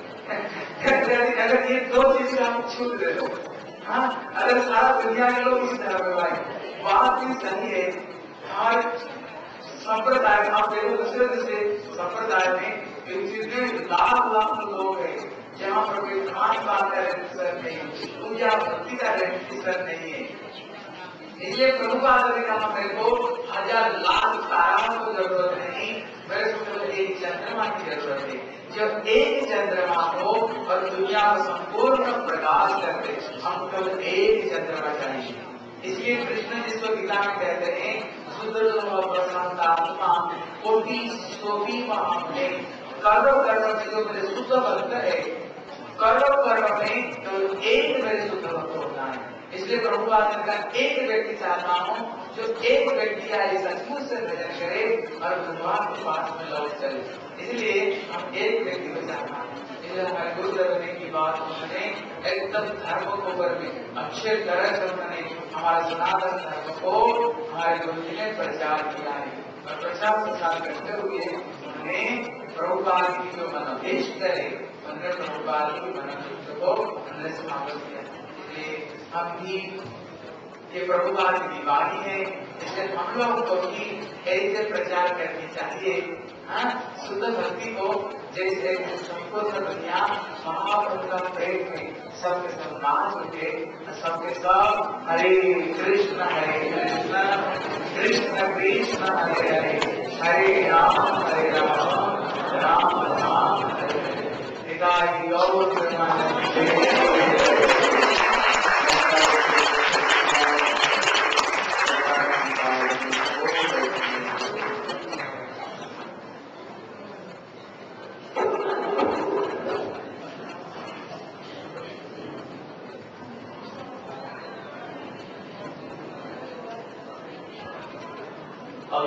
अगर ये दो चीज का आप छूट दे दो, हाँ, अगर सारा दुनिया के लोग इस धर्म में आए, बात भी सही है। हमारे संप्रदाय आप देखो, दूसरे दूसरे संप्रदाय में जितने लाख लाख लोग हैं, जहाँ पर कोई खान पान का रजिस्टर नहीं, पूजा भक्ति का रजिस्टर नहीं है। इसलिए प्रभुपाद ने कहा मेरे को हजार लाख ताराओं को जरूरत नहीं, मेरे को केवल एक चंद्रमा की जरूरत है। जब एक चंद्रमा हो और दुनिया को संपूर्ण प्रकाश करते, हम केवल एक चंद्रमा चाहिए। इसलिए कृष्ण जिसको गीता में कहते हैं प्रशांतात्मा कोटि सोपी महामने, कर्म कर्म में जो मेरे शुद्ध भक्त है, कर्म कर्म में तो एक मेरे शुद्ध भक्त होता है। इसलिए प्रभुपाद ने कहा एक व्यक्ति चाहता हूँ जो एक व्यक्ति आए सचमुच से भजन करे और भगवान के पास में लौट चले। इसलिए हम एक व्यक्ति को चाहता है। इसलिए हमारे गुरुदेव ने की बात उन्होंने एकदम धर्म को ऊपर में अच्छे तरह से उन्होंने हमारे सनातन धर्म को हमारे गुरु जी ने प्रचार किया है और प्रचार प्रसार करते हुए उन्होंने प्रभुपाद की जो मनोदेश करे, उन्होंने प्रभुपाद की मनोदेश को उन्होंने समाप्त किया। इसलिए हम भी ये प्रभुपाद की दीवानी है, इसलिए हम लोग को भी ऐसे प्रचार करनी चाहिए। हाँ, शुद्ध भक्ति को जैसे सबको सब दुनिया महाप्रभु का प्रेम है, सबके सब नाच उठे, सबके सब हरे कृष्ण हरे कृष्ण कृष्ण कृष्ण हरे हरे, हरे राम हरे राम राम राम हरे हरे। पिताजी गौर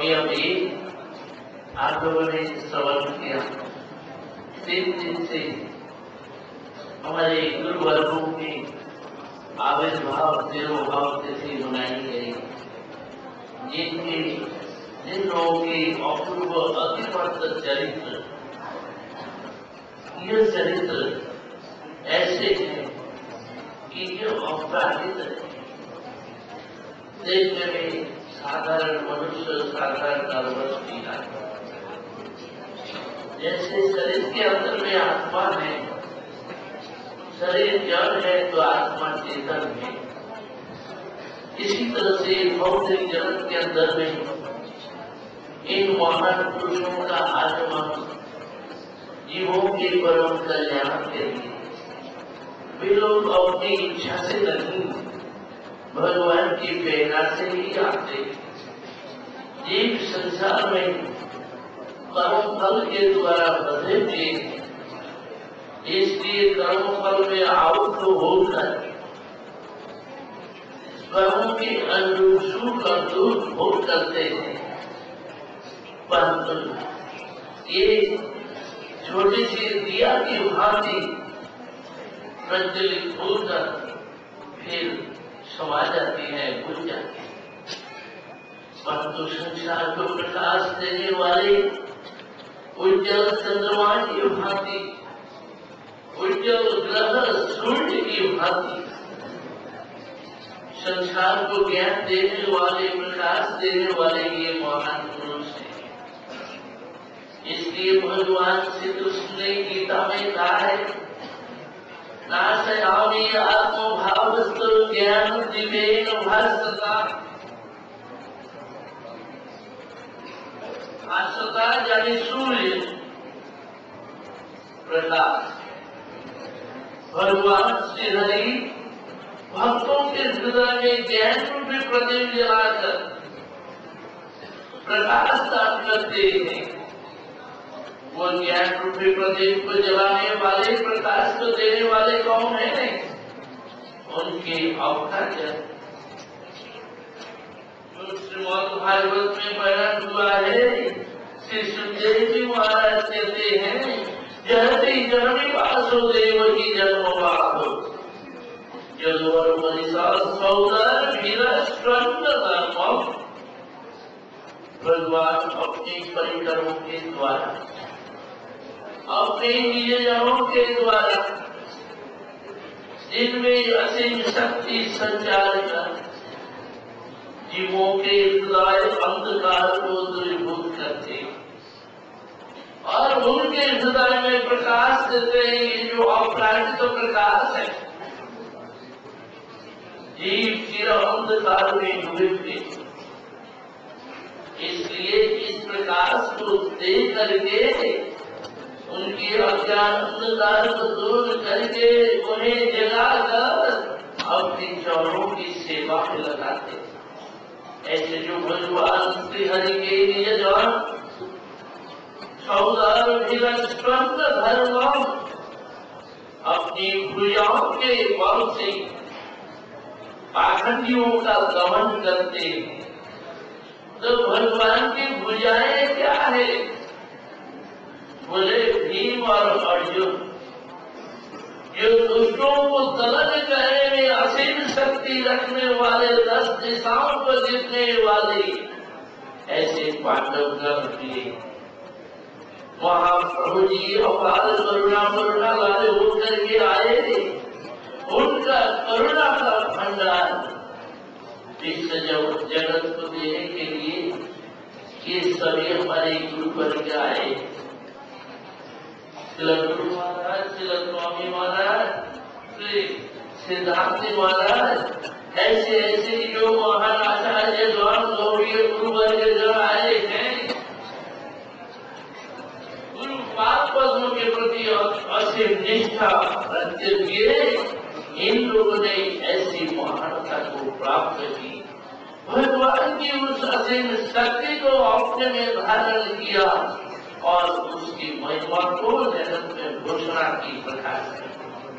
अभी अभी आप लोगों ने श्रवण किया, तीन दिन से हमारे गुरुवर्गों की आविर्भाव तिरुभाव तिथि मनाई गई, जिनके जिन लोगों की अपूर्व अतिमत चरित्र, ये चरित्र ऐसे हैं कि ये अपराधित है। देखने में साधारण मनुष्य, साधारण नर्वस भी आता, जैसे शरीर के अंदर में आत्मा है, शरीर जड़ है तो आत्मा चेतन है। इसी तरह से भौतिक जगत के अंदर में इन महान पुरुषों का आगमन जीवों के परम कल्याण के लिए, वे लोग अपनी इच्छा से नहीं, भगवान की प्रेरणा से ही आते। जीव संसार में कर्म फल के द्वारा बंधे थे, इसलिए कर्म फल में आहुत होकर कर्म के अनुरूप सुख और दुख भोग करते हैं। परंतु ये छोटी सी दिया की भांति प्रज्वलित होकर फिर समा जाती है, भूल जाती है। परंतु संसार को प्रकाश देने वाले उज्जवल चंद्रमा की भांति, उज्जवल ग्रह सूर्य की भांति संसार को ज्ञान देने वाले, प्रकाश देने वाले ये महान पुरुष हैं। इसलिए भगवान श्री कृष्ण ने गीता में कहा है, नाशयामि आत्मभावस्तु ज्ञान दिवेन भास्वता। भास्वता यानी सूर्य प्रकाश। भगवान श्री हरि भक्तों के हृदय में ज्ञान रूपी प्रदीप जलाकर प्रकाश दान करते हैं। वो ज्ञान रूपी प्रदीप को जलाने वाले, प्रकाश को देने वाले कौन है? उनके अवतार श्रीमद् भागवत में वर्णन हुआ है। श्री सुखदेव जी महाराज कहते हैं, जहति जननी वासुदेव की जन्म बाधो जलवर मनीषा सौदर भगवान अपने परिकरों के द्वारा, अपने निजों के द्वारा, जिनमें असीम शक्ति संचार कर जीवों के हृदय अंधकार को दूरीभूत करते और उनके हृदय में प्रकाश देते हैं, जो अपराजित प्रकाश है। जीव चिर अंधकार में डूबे थे, इसलिए इस प्रकाश को दे करके उनके अज्ञान अंधकार को दूर करके उन्हें जगाकर अपनी चरणों की सेवा में लगाते। ऐसे जो भगवान श्री हरि के निजन सौदार धर्म अपनी भुजाओं के बल से पाखंडियों का दमन करते हैं। तो भगवान की भुजाएं क्या है? बोले भीम और अर्जुन, जो दुष्टों को दलन करने में असीम शक्ति रखने वाले, दस दिशाओं को जीतने वाले ऐसे पांडव गण किए। वहां प्रभु जी अपार करुणा करुणा वाले होकर के आए थे। उनका करुणा का भंडार विश्व जगत को देने के लिए ये सभी हमारे गुरु वर्ग आए। तिलक गुरु महाराज, तिलक स्वामी महाराज, श्री सिद्धांत महाराज, ऐसे ऐसे जो महान आचार्य द्वारा गौरीय गुरु वर्ग जो आए हैं, गुरु पाद पद्म के प्रति असीम निष्ठा रखते हुए इन लोगों ने ऐसी महानता को प्राप्त की। भगवान की उस असीम शक्ति को अपने में धारण किया और उसकी महिमा को जगत में घोषणा की, प्रकाश की।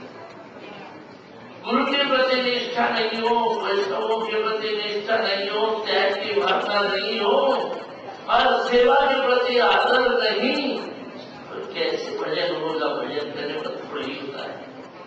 गुरु के प्रति निष्ठा नहीं हो, वैष्णवों के प्रति निष्ठा नहीं हो, त्याग की भावना नहीं हो, और सेवा के प्रति आदर नहीं तो कैसे भजन होगा? भजन करने पर थोड़ा ही होता है।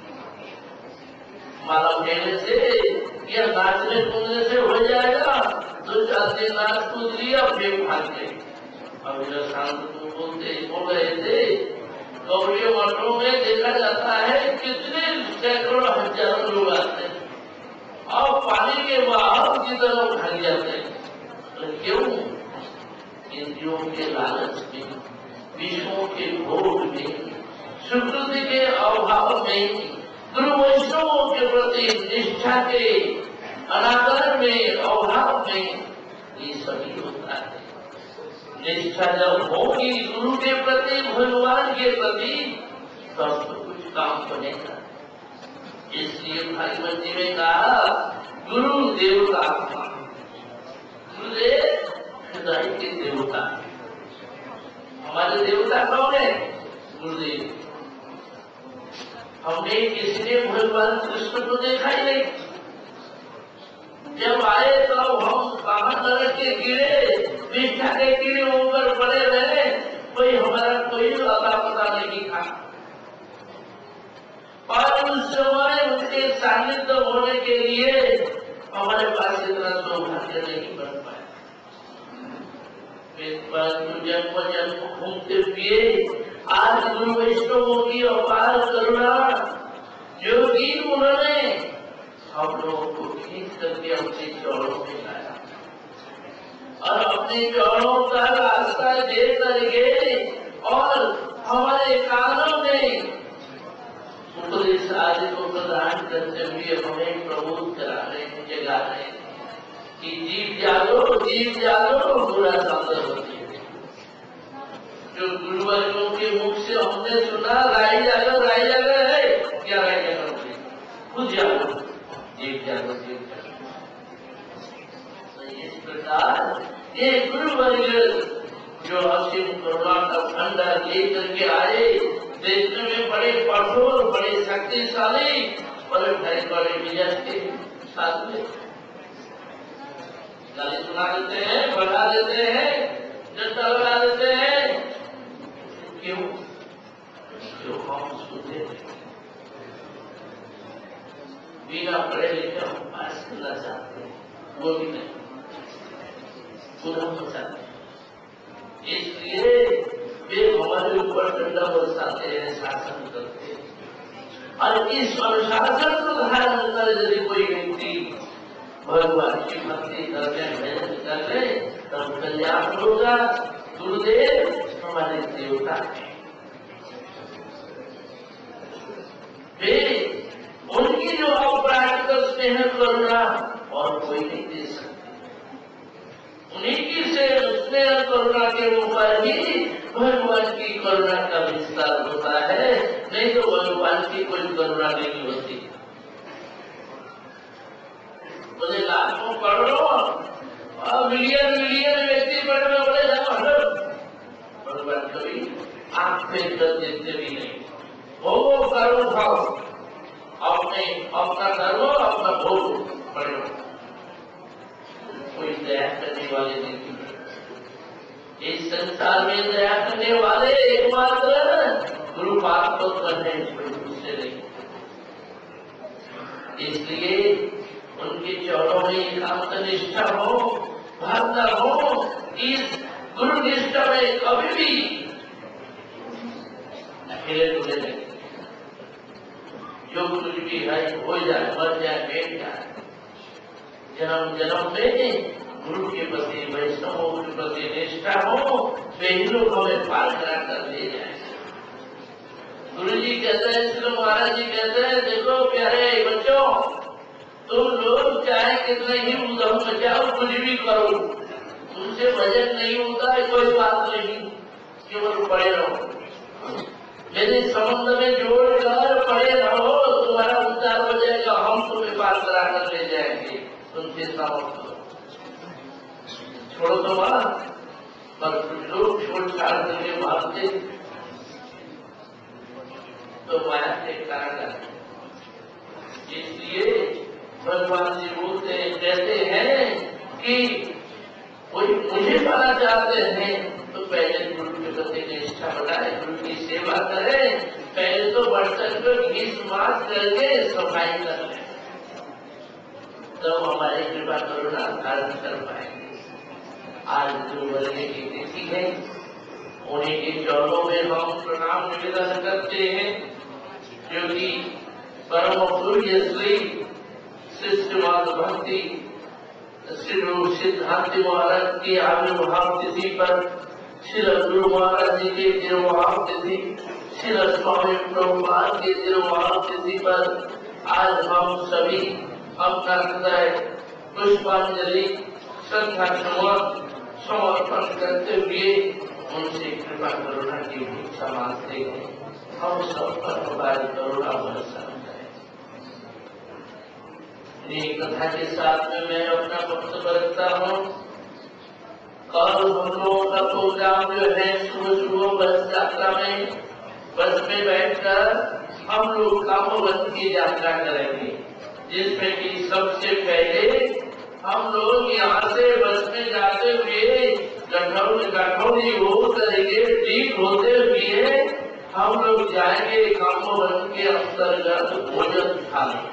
माला कहने से या नाचने कूदने से हो जाएगा, तो चाहते नाच कूद लिया फिर भाग गए। अब मेरा शांत बोलते बोल रहे थे, गौरी मठों में देखा जाता है कितने सैकड़ों हजारों लोग आते हैं और पानी के बाहर की तरफ भाग जाते हैं। तो क्यों? इंद्रियों के लालच में, विषयों के भोग में, सुकृति के अभाव में, गुरु वैष्णवों के प्रति निष्ठा के अनादर में, अभाव में ये सभी होता है। निष्ठा जब होगी गुरु के प्रति, भगवान के प्रति, तब तो कुछ काम बनेगा। इसलिए भागवत जी ने कहा गुरु देवता, गुरुदेव हृदय के देवता। हमारे देवता कौन है? गुरुदेव। हमने किसी ने भगवान कृष्ण को देखा ही नहीं। जब आए तो हम बाहर नरक के कीड़े, निष्ठा के कीड़े ऊपर पड़े रहे, कोई हमारा कोई अता पता नहीं था। और उस समय उनके सानिध्य होने के लिए हमारे पास इतना सौभाग्य नहीं बन पाया। जन्म जन्म घूमते हुए आज गुरु वैष्णवों की अपार करुणा जो की उन्होंने हम लोगों को खींच करके अपने चौड़ों में लाया और अपने चौड़ों का रास्ता दे करके और हमारे कानों में उपदेश आदि को प्रदान करते हुए हमें प्रबोध करा रहे हैं, जगा रहे हैं कि जीव जागो, जीव जागो, बुरा साधन होती है। जो गुरुवर्गों के मुख से हमने सुना राय जागो, राय जागो है, क्या राय जागो? खुद जागो, जीव जागो, जीव जागो। इस प्रकार ये गुरुवर्ग जो असीम करुणा का भंडार लेकर के आए, देखने में बड़े कठोर, बड़े शक्तिशाली, बड़े बड़े बड़े विजय के साथ में गाली सुना देते हैं, बढ़ा देते हैं, डंडा लगा देते हैं। क्यों? जो हम सुनते हैं बिना पढ़े लिखे हम पास करना चाहते हैं, वो भी नहीं, पूरा चाहते हैं। इसलिए वे हमारे ऊपर डंडा बरसाते हैं, शासन करते हैं। और इस अनुशासन को धारण कर यदि कोई व्यक्ति भगवान की भक्ति करके मेहनत कर ले तब कल्याण होगा। गुरुदेव हमारे देवता हैं, वे उनकी जो अपराधिक स्नेह करुणा और कोई नहीं दे सकते। उन्हीं की से स्नेह करुणा के ऊपर ही भगवान की करुणा का विस्तार होता है, नहीं तो भगवान की कोई करुणा नहीं होती। बोले लाखों करोड़ों और मिलियन मिलियन व्यक्ति बड़े में बोले जाओ हटो, भगवान कभी आंख में कर देते भी नहीं। वो करो खाओ, अपने अपना करो, अपना भोग पड़े, कोई दया करने वाले नहीं। इस संसार में दया करने वाले एकमात्र गुरु पार्षद है, कोई दूसरे नहीं। इसलिए उनके चरणों में एकांत निष्ठा हो, भावना हो। इस गुरु निष्ठा में कभी भी अकेले टूटे नहीं। जो कुछ भी है हो जाए, मर जाए, बैठ जाए, जन्म जन्म में गुरु के प्रति, वैष्णवों के प्रति निष्ठा हो, वे ही लोग हमें पार करा कर ले जाए। गुरु जी कहते हैं, श्री महाराज जी कहते हैं, देखो प्यारे बच्चों, तुम लोग चाहे कितने ही उधम बचाओ, कुछ भी करो, तुमसे भजन नहीं होता है, कोई बात नहीं, केवल पड़े रहो। यदि समुद्र में जोड़ कर पड़े रहो, तुम्हारा उद्धार हो जाएगा, हम तुम्हें पार करा कर ले जाएंगे, तुम चिंता मत करो। छोड़ो तो बात, पर कुछ लोग छोड़ छाड़ करके भागते तो माया के कारण। इसलिए भगवान जी बोलते कहते हैं कि कोई मुझे पाना चाहते हैं तो पहले गुरु के प्रति निष्ठा बढ़ाए, गुरु की सेवा करें, पहले तो बर्तन को घी सुमास करके सफाई कर लें, तो हमारी कृपा करुणा धारण कर पाएंगे। आज गुरु वर्ग की तिथि है, उन्हीं के चरणों में हम प्रणाम निवेदन करते हैं, जो कि परम पूज्य श्री शिष्टवाद भक्ति श्री सिद्धांत महाराज की आविर्भाव तिथि पर, श्री गुरु महाराज जी के तिरुभाव तिथि, श्री स्वामी प्रभुपाद के तिरुभाव तिथि पर आज हम सभी अपना हृदय पुष्पांजलि श्रद्धा समर्पण करते हुए उनसे कृपा करुणा की भिक्षा मांगते हैं। हम सब पर हमारी करुणा भरोसा कथा के साथ में मैं अपना वक्तव्य रखता हूँ। कल हम लोगों का प्रोग्राम जो है सुबह सुबह बस यात्रा में, बस में बैठकर हम लोग कामोवत की यात्रा करेंगे, जिसमें कि सबसे पहले हम लोग यहाँ से बस में जाते हुए गठौली गठौली हो करेंगे, ठीक होते हुए हम लोग जाएंगे कामोवत के अंतर्गत भोजन थाली।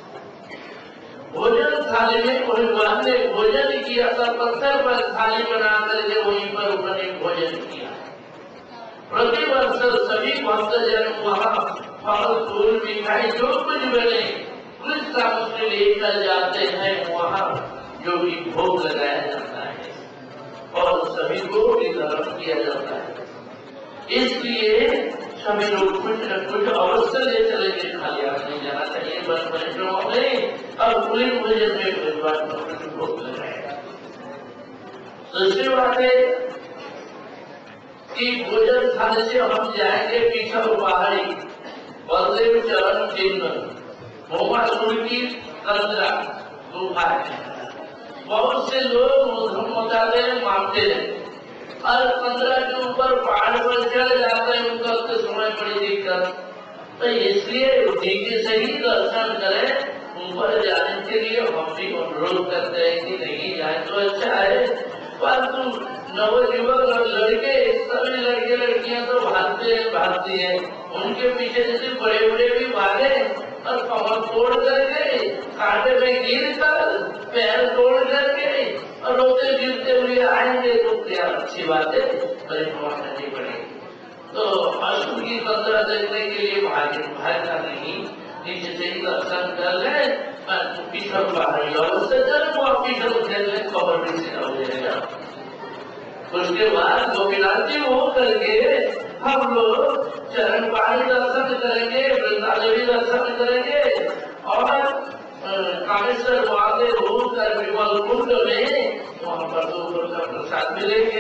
भोजन थाली में भगवान ने भोजन किया था, पत्थर पर थाली बना करके वहीं पर उन्होंने भोजन किया। प्रतिवर्ष सभी भक्तजन वहाँ फल फूल मिठाई जो कुछ बने कुछ सामग्री लेकर जाते हैं, वहाँ जो भी भोग लगाया जाता है और सभी को वितरण किया जाता है। इसलिए सभी लोग कुछ न कुछ अवश्य ले चलेंगे, खाली आप नहीं जाना चाहिए बस परिक्रमा में और पूरे भोजन में भगवान को कुछ भोग लगाएगा। दूसरी बात है कि भोजन थाली से हम जाएंगे पीछा पहाड़ी बलदेव चरण चिन्ह भोमासुर की कंदरा गुफा है। बहुत से लोग मचाते मानते हैं और पंद्रह के ऊपर पहाड़ पर चढ़ जाते हैं, उनका उसके समय बड़ी दिक्कत, तो इसलिए ठीक से ही दर्शन करें। ऊपर जाने के लिए हम भी अनुरोध करते हैं कि नहीं जाए तो अच्छा है, परंतु नवयुवक लड़के सभी लड़के लड़कियां तो भागते हैं भागती है, उनके पीछे जैसे बड़े बड़े भी भागे और कमर तोड़ करके कांटे में गिर कर पैर तोड़ करके और रोते गिरते हुए आएंगे तो क्या अच्छी बात है, परिक्रमा करनी पड़ेगी। तो असुर की कंदरा देखने के लिए भागे भागना नहीं, नीचे से ही दर्शन कर ले, पीछे बाहर अवश्य चले वो पीछे खेल ले, कमर भी से हो जाएगा। उसके बाद गोपीनाथ जी हो करके हम लोग चरण पाणी दर्शन करेंगे, वृंदादेवी दर्शन करेंगे और कामेश्वर महादेव होकर विमल कुंड में वहाँ पर दो का प्रसाद मिलेंगे।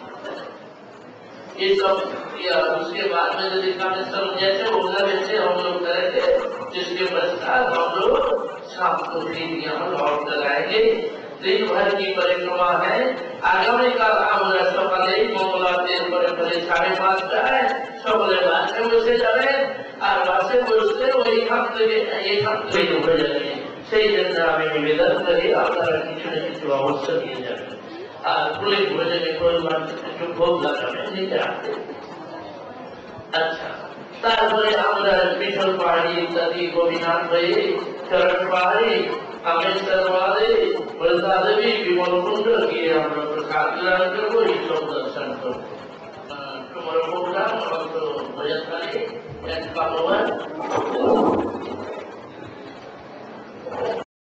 ये सब किया, उसके बाद में यदि कामेश्वर जैसे होगा वैसे हम लोग करेंगे, जिसके पश्चात हम लोग शाम को फिर यहाँ लौट कर आएंगे। दिन भर की परिक्रमा है। आगामी काल আমরা সকালেই মঙ্গলাতের পরে পরে সাড়ে পাঁচটায় সকলে বাসে বসে যাবেন আর বাসে বসলে ওইখান থেকে এইখান থেকে উঠে যাবেন। সেই জন্য আমি নিবেদন করি আপনারা কিছু না কিছু অবশ্যই নিয়ে যাবেন আর পুরো ভোজনে পরিমাণ একটু ভোগ লাগাবেন নিতে আসতে। আচ্ছা, তারপরে আমরা পিছল পাহাড়ি ইত্যাদি গোপীনাথ হয়ে চরণ পাহাড়ি कामेश्वर महादेव वृंदादेवी विमल कुंड की हम लोग प्रसाद ग्रहण करो, ये सब दर्शन करो। तुम्हारा प्रोग्राम और तो भजन करें